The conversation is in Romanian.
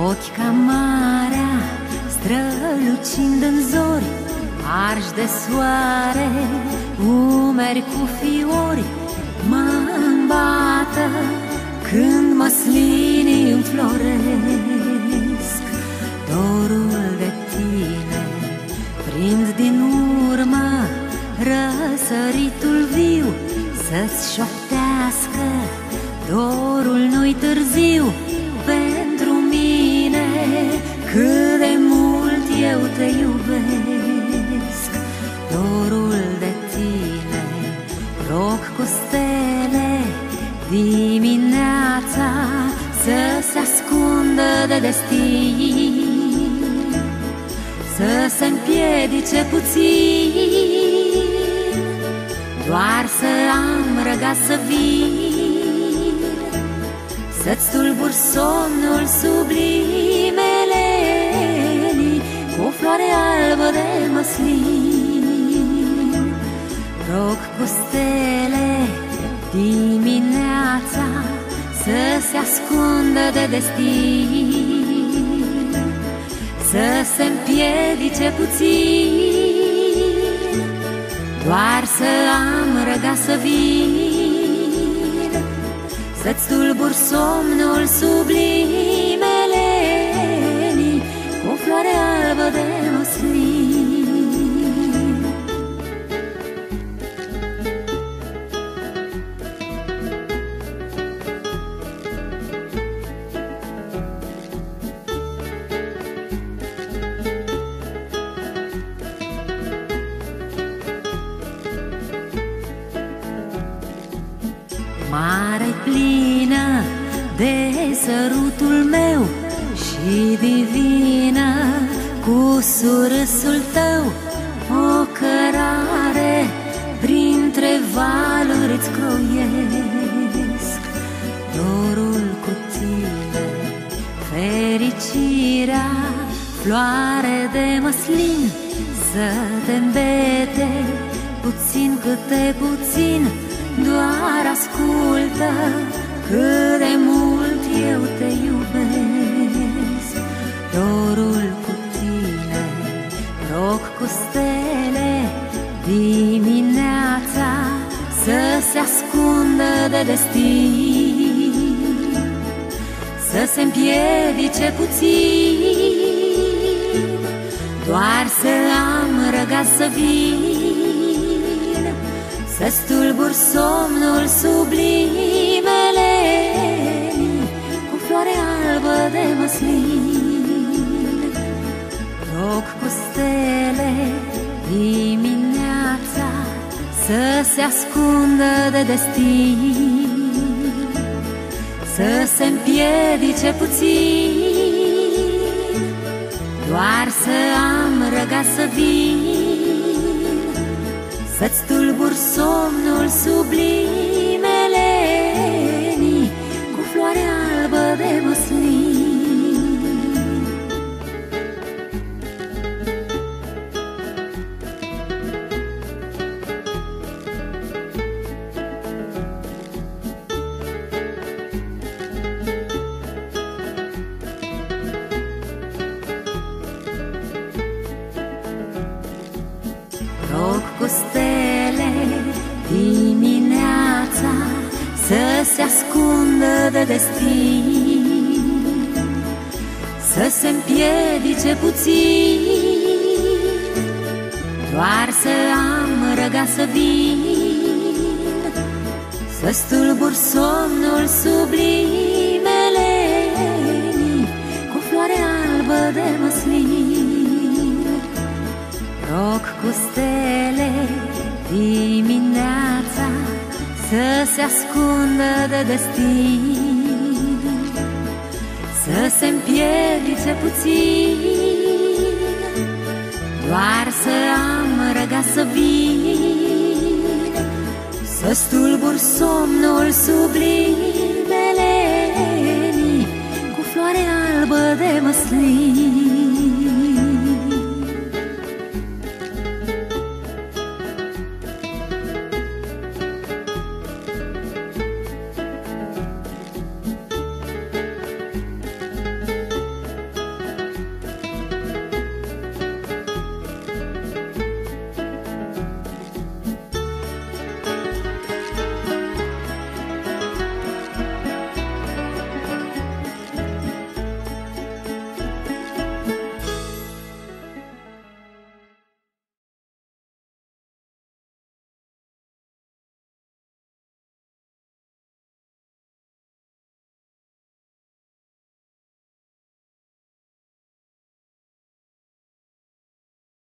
Ochi ca marea, strălucind în zori, arși de soare, umeri cu fiori, mă-mbată când măslinii înfloresc. Dorul de tine prind din urmă răsăritul viu, să-ți șoptească dorul nu-i târziu. Pentru mine cât de mult eu te iubesc. Dorul de tine rog cu stele dimineața să se ascundă de destin, să se împiedice puțin, doar să am răgaz să vin, să-ți tulbur somnul sublimele cu o floare albă de măslin. Rog cu stele dimineața să se ascundă de destin, să se împiedice puțin, doar să am răgaz să vin, să-ți tulbur somnul sublimele cu o floare albă de măslin. Mare plină de sărutul meu și divină cu surâsul tău, o cărare printre valuri îți croiesc. Dorul cu tine, fericirea, floare de măslin, să te îmbete puțin câte puțin. Doar ascultă cât de mult eu te iubesc. Dorul cu tine rog cu stele dimineața să se ascundă de destin, să se împiedice puțin, doar să am răgaz să vin, să-ți tulbur somnul sublimele cu floare albă de măslin. Rog cu stele dimineața să se ascundă de destin, să se împiedice puțin, doar să am răgaz să vin, să-ți tulbur somnul sublimele cu floare albă de măslin. Rog cu stele dimineața să se ascundă de destin, să se împiedice puțin, doar să am răgaz să vin, să-ți tulbur somnul sublimele cu floare albă de măslin. Rog cu stele dimineața să se ascundă de destin, să se împiedice puțin, doar să am răgaz să vin, să-ți tulbur somnul sublimele cu floare albă de măslin.